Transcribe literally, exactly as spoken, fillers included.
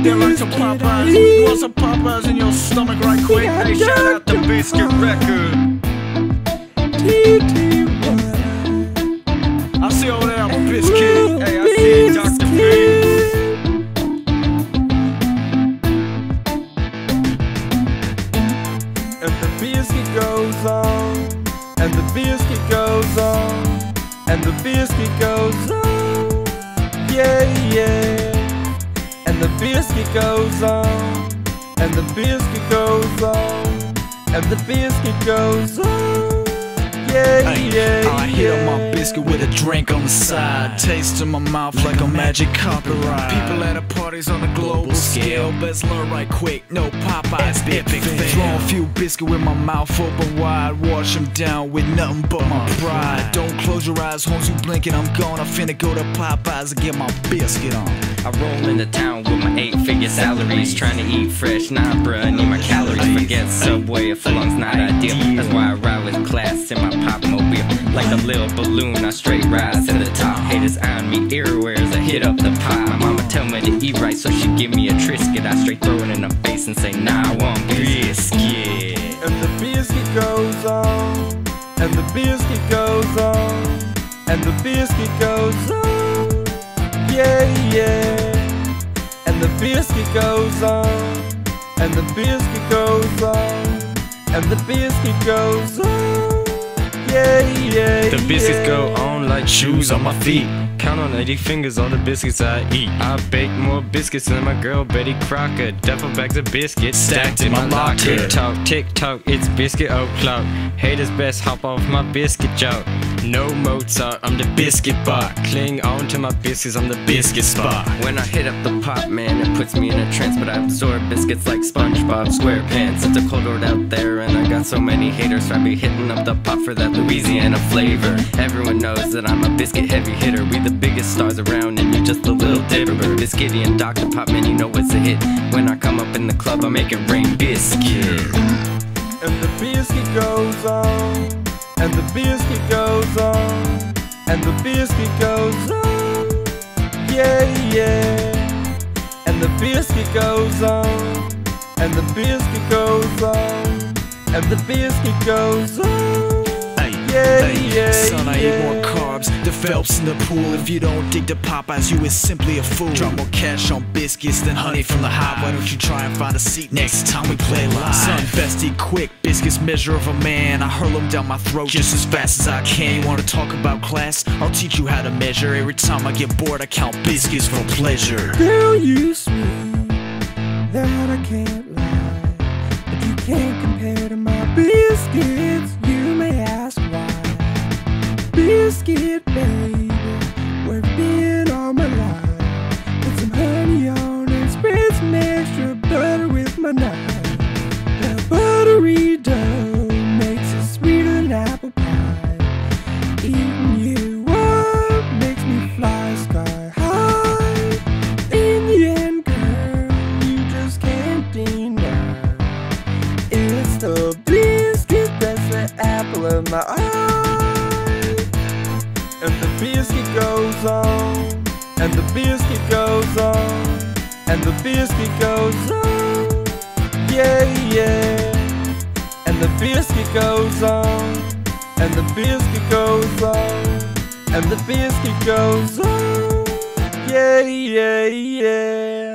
there like some Popeyes. You want some Popeyes in your stomach right quick? Hey, shout out to Biscuit Record. T-Rut. I see over there, I'm a Biscuit. Hey, I see Doctor B. And the biscuit goes on, and the biscuit goes on, and the biscuit goes on, yeah, yeah. And the biscuit goes on, and the biscuit goes on, and the biscuit goes on, yeah, Ay, yeah, I hit up my biscuit with a drink on the side, taste in my mouth like a magic copyright. People at the parties on a global scale, best learn right quick, no Popeyes, big big fail. Throw a few biscuit with my mouth open wide, wash them down with nothing but my pride. Don't close your eyes, homes you blinking, I'm gone. I finna go to Popeyes and get my biscuit on. I roll into town with my eight-figure salaries, trying to eat fresh, nah bruh, I need my calories. Forget Subway, a furlong's not ideal. That's why I ride with class in my Popmobile. Like a little balloon, I straight rise to the top. Haters on me everywhere as I hit up the pot. My mama tell me to eat right, so she give me a Triscuit. I straight throw it in her face and say, nah, I want biscuit. And the biscuit goes on, and the biscuit goes on, and the biscuit goes on, yeah, yeah. And the biscuit goes on, and the biscuit goes on, and the biscuit goes on, yeah, yeah. The biscuits yeah. go on like shoes on my feet. Count on eighty fingers all the biscuits I eat. I bake more biscuits than my girl Betty Crocker. Duffel bags of biscuits stacked in my locker. Tick tock, tick tock, it's biscuit o'clock. Haters best hop off my biscuit joke. No Mozart, I'm the biscuit bot. Cling on to my biscuits, I'm the biscuit spot. When I hit up the pot, man, it puts me in a trance. But I absorb biscuits like SpongeBob SquarePants. It's a cold world out there and I got so many haters, so I be hitting up the pot for that Louisiana flavor. Everyone knows that I'm a biscuit heavy hitter. We the biggest stars around and you just a little dipper. Biscuity and Doctor Pop, man, you know it's a hit. When I come up in the club, I make it rain biscuit. And the biscuit goes on, and the biscuit goes on, and the biscuit goes on, yeah, yeah. And the biscuit goes on, and the biscuit goes on, and the biscuit goes on, yeah, Hey, yeah, son, I yeah. eat more carbs, the Phelps in the pool. If you don't dig the Popeyes, you is simply a fool. Drop more cash on biscuits than honey from the hive. Why don't you try and find a seat next time we play live? Son, best eat quick, biscuits measure of a man. I hurl them down my throat just as fast as I can. You wanna talk about class? I'll teach you how to measure. Every time I get bored, I count biscuits for pleasure. Girl, you sweet, that I can't lie, but you can't compare to my biscuits. You may ask why. Biscuit, baby, where you been all my life? Put some honey on and spread some extra butter with my knife. The buttery dough makes it sweeter than apple pie. Eating you up makes me fly sky high. In the end, girl, you just can't deny. It's the biscuit that's the apple of my eye. And the biscuit goes on, and the biscuit goes on, and the biscuit goes on, yeah, yeah. And the biscuit goes on, and the biscuit goes on, and the biscuit goes on, yeah, yeah, yeah.